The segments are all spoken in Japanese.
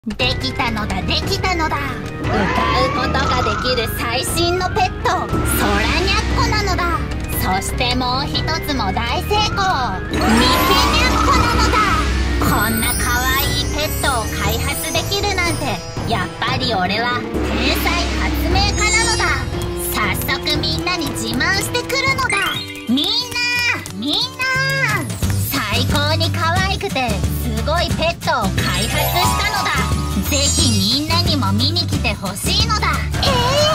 できたのだできたのだ。歌うことができる最新のペット、ソラニャッコなのだ。そしてもう一つも大成功、ミケニャッコなのだ。こんな可愛いペットを開発できるなんて、やっぱり俺は天才発明家なのだ。早速みんなに自慢してくるのだ。みんな最高に可愛くてすごいペットを開発したのだ。ぜひみんなにも見に来てほしいのだ。行く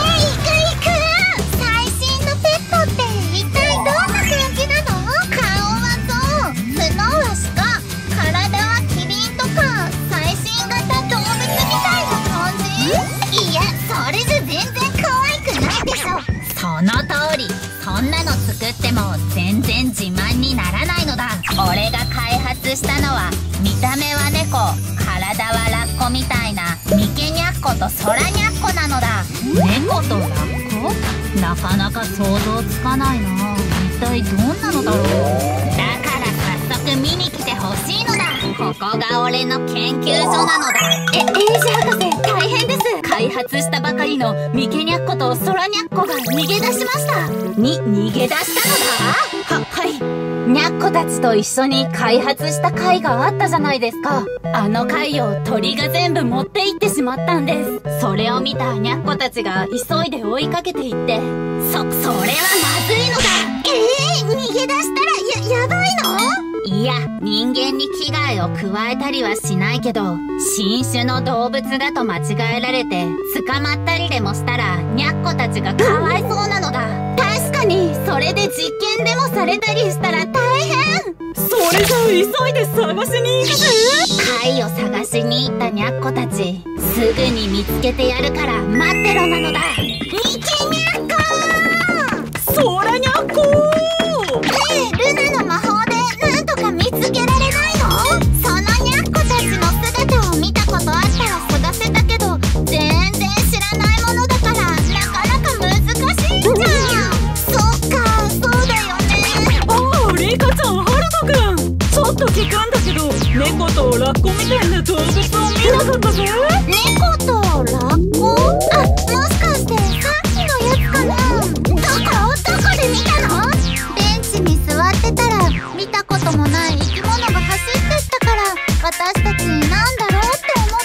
最新のペットって一体どんな感じなの？顔は象、角は鹿、体はキリンとか最新型動物みたいな感じ？いや、それじゃ全然可愛くないでしょ。その通り、そんなの作っても全然自慢にならないのだ。俺が開発したのは見た目は猫、体はラッコみたいなミケニャッコとソラニャッコなのだ。猫とラッコ？なかなか想像つかないな。一体どんなのだろう。だから早速見に来てほしいのだ。ここが俺の研究所なのだ。エイジ博士、大変です。開発したばかりのミケニャッコとソラニャッコが逃げ出しました。逃げ出したのだ。はい。ニャッコたちと一緒に開発した貝があったじゃないですか。あの貝を鳥が全部持って行ってしまったんです。それを見たニャッコたちが急いで追いかけていって、それはまずいのだ。逃げ出したらやばいの？いや、人間に危害を加えたりはしないけど、新種の動物だと間違えられて捕まったりでもしたらニャッコたちがかわいそうなのだ。確かに、それで実験でもされたりしたら大変。 それじゃ急いで探しに行くぜ。 貝を探しに行ったニャッコたち、すぐに見つけてやるから待ってろなのだ。ミケニャッコ！ ソラニャッコ！ ルナの魔法でなんとか見つけられないの？そのニャッコたちの姿を見たことあったら探せたけど、全然知らないものだからなかなか難しいじゃん。そっか、そうだよね。 ああ、リカちゃん、ハルトくん、ちょっと聞くんだけど、猫とラッコみたいな動物を見なかったぜ。 猫とラッコ？あ、もしかしてさっきのやつかな。どこで見たの？ベンチに座ってたら見たこともない生き物が走ってったから、私たちなんだろうって思って。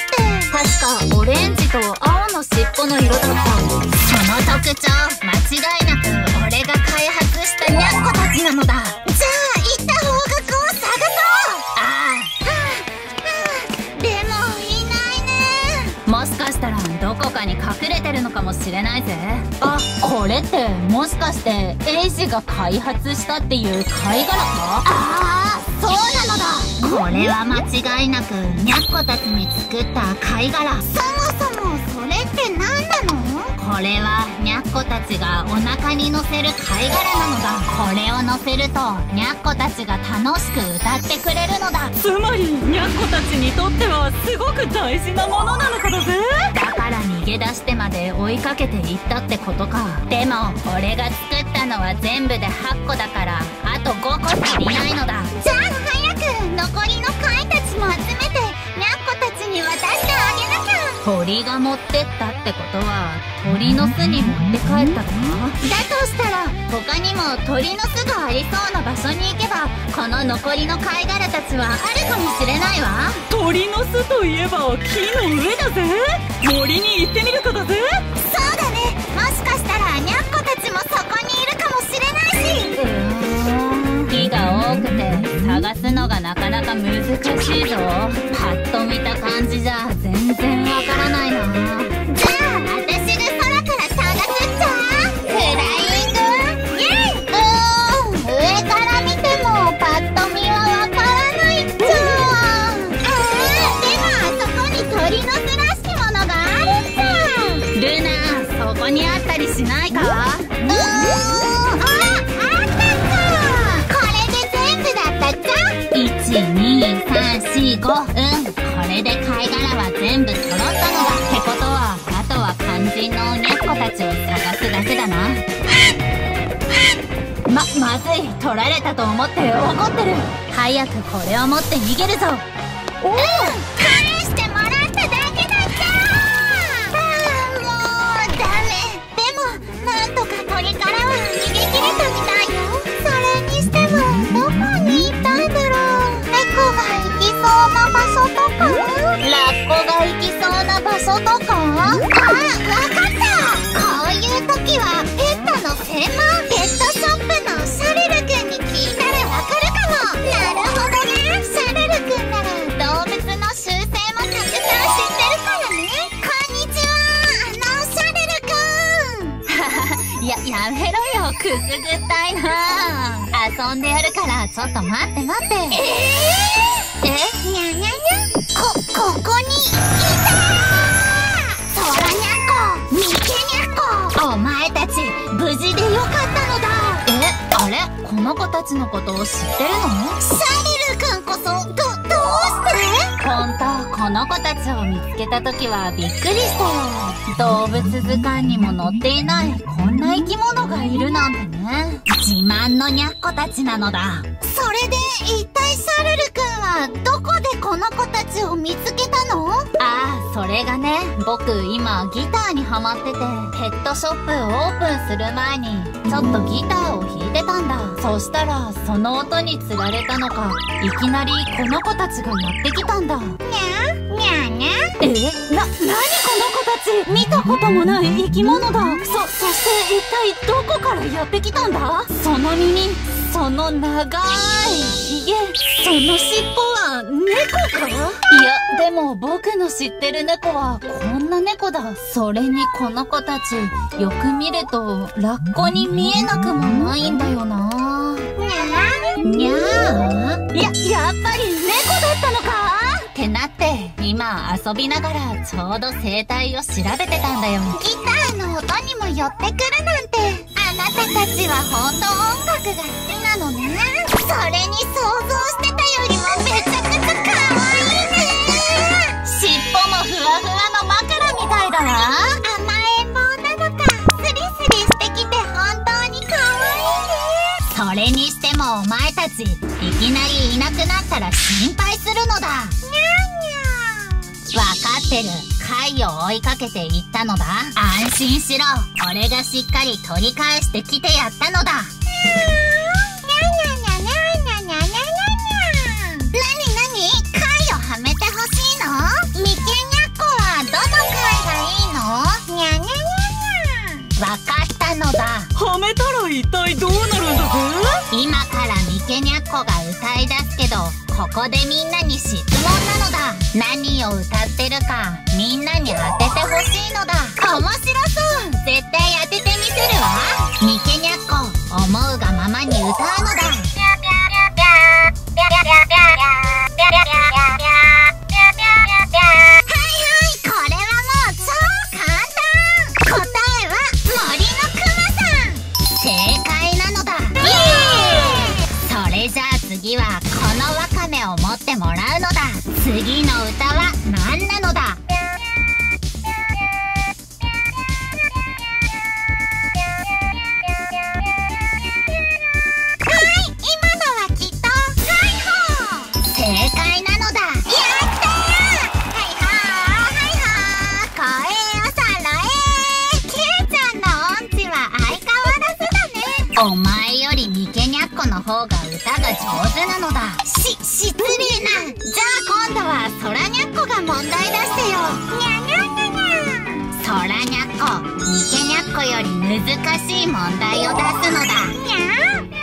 確かオレンジと青の尻尾の色だった。その特徴、間違いなく俺が開発したニャッコたちなのだ。じゃあ行った方角を探そう。でもいないね。もしかしたらどこかに隠れてるのかもしれないぜ。あ、これってもしかしてエイジが開発したっていう貝殻か？ああ、そうなのだ。これは間違いなくニャッコたちに作った貝殻。そもそもそれって何なの？これはニャッコたちがお腹に乗せる貝殻なのだ。これを乗せるとニャッコたちが楽しく歌ってくれるのだ。 つまりニャッコたちにとってはすごく大事なものなのかだぜ。 だから逃げ出してまで追いかけていったってことか。でも俺が作ったのは全部で8個だから、あと5個足りないのだ。じゃあ早く残りの貝たちも集めてニャッコたちに渡してあげなきゃ。鳥が持ってったってことは鳥の巣に持って帰ったか？だとしたら他にも鳥の巣がありそうな場所に行けば、この残りの貝殻たちはあるかもしれないわ。 鳥の巣といえば木の上だぜ。森に行ってみるかだぜ。 そうだね。もしかしたらニャッコたちもそこにいるかもしれないし。木が多くて探すのがなかなか難しいぞ。パッと見た感じじゃ全然わからないな。じゃあ私が空から探すっちゃ。フライングイエイ！上から見てもパッと見はわからないっちゃ。でもあそこに鳥の巣らしきものがあるっちゃ。ルナ、そこにあったりしないか？あったか。これで全部だったっちゃ。1、2、3、4、5。これで貝殻は全部揃ったのだ。ってことはあとは肝心のニャッコたちを探すだけだな。まずい。取られたと思って怒ってる。早くこれを持って逃げるぞ。返してもらっただけわかった。こういう時はペットの専門ペットショップのシャルルくんに聞いたらわかるかも。なるほどね。シャルルくんなら動物の習性もたくさん知ってるからね。こんにちは、シャルルくん。 やめろよ、くすぐったいな。遊んでやるからちょっと待って待って。 にゃにゃにゃ、ここにいたー。ソラニャッコ、ミケニャッコ、お前たち無事でよかったのだ。 あれ、この子たちのことを知ってるの？ シャルルくんこそどうして？ ほんと、この子たちを見つけた時はびっくりしたよ。動物図鑑にも載っていないこんな生き物がいるなんてね。自慢のニャッコたちなのだ。 それで一体シャルルくんはどこでこの子たちを見つけたの？ ああ、それがね、僕今ギターにハマってて、ペットショップオープンする前にちょっとギターを弾いてたんだ。そしたらその音につられたのか、いきなりこの子たちがやってきたんだ。 にゃにゃにゃ。 なにこの子たち。見たこともない生き物だ。そして一体どこからやってきたんだ？その耳、その長いひげ、その尻尾は猫か？ いや、でも僕の知ってる猫はこんな猫だ。それにこの子たち、よく見るとラッコに見えなくもないんだよな。にゃー？ やっぱり猫だったのか？ ってなって、今遊びながらちょうど生態を調べてたんだよ。 ギターの音にも寄ってくるなんて、あなたたちは本当音楽が好きなのね。それに想像してたよりもめちゃくちゃ可愛いね。 尻尾もふわふわの枕みたいだわ。 甘えん坊なのか。スリスリしてきて本当に可愛いね。 それにしてもお前たち、いきなりいなくなったら心配するのだ。わかってる。貝を追いかけていったのだ。安心しろ。俺がしっかり取り返してきてやったのだ。 貝をはめてほしいの？ミケニャッコはどの貝がいいの？にゃにゃにゃにゃ。 わかったのだ。 はめたら一体どうなるんだぜ？ 今からミケニャッコが歌い出すけど、ここでみんなに質問なのだ。何を歌ってるかみんなに当ててほしいのだ。面白そう。絶対当ててみせるわ。ミケニャッコ、思うがままに歌うのだ。次はこのワカメを持ってもらうのだ。次の歌は何なのだ？正解なのだ。やったー！はいはー、声をそろえ。キューちゃんの音痴は相変わらずだね。お前よりミケニャッコの方が歌が上手なのだ。失礼な。じゃあ今度はソラニャッコが問題出してよ。にゃにゃにゃにゃ。ソラニャッコ、ミケニャッコより難しい問題を出すのだ。にゃー。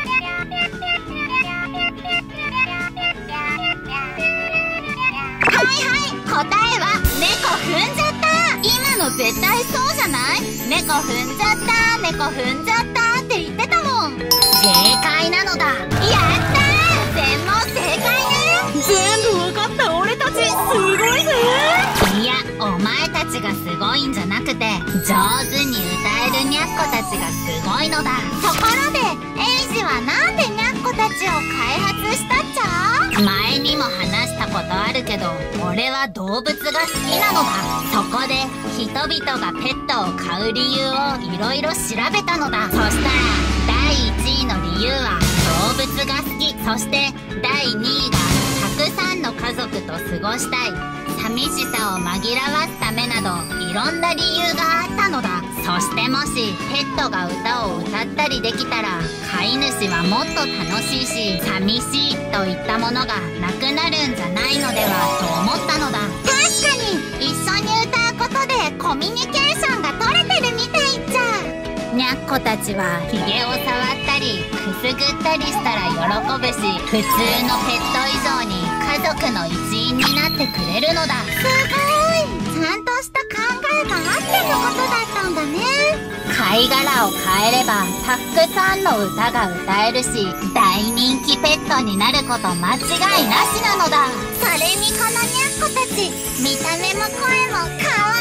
答えは猫踏んじゃった。今の絶対そうじゃない？猫踏んじゃった、猫踏んじゃったって言ってたもん。正解なのだ。やったー！全問正解ね。 全部わかった俺たちすごいぜ。 いや、お前たちがすごいんじゃなくて、上手に歌えるニャッコたちがすごいのだ。 ところでエイジはなんでニャッコたちを開発したっちゃ？ 前にも話したことあるけど、俺は動物が好きなのだ。そこで人々がペットを飼う理由をいろいろ調べたのだ。そしたら第1位の理由は動物が好き。そして第2位がたくさんの家族と過ごしたい、寂しさを紛らわすためなど、いろんな理由があったのだ。そしてもしペットが歌を歌ったりできたら、飼い主はもっと楽しいし、寂しいといったものがなくなるんじゃないのではと思ったのだ。 確かに一緒に歌うことでコミュニケーションがたちはヒゲを触ったりくすぐったりしたら喜ぶし、普通のペット以上に家族の一員になってくれるのだ。 すごい、ちゃんとした考えがあってのことだったんだね。 貝殻を変えればたくさんの歌が歌えるし、大人気ペットになること間違いなしなのだ。 それにこのニャンコたち、見た目も声も可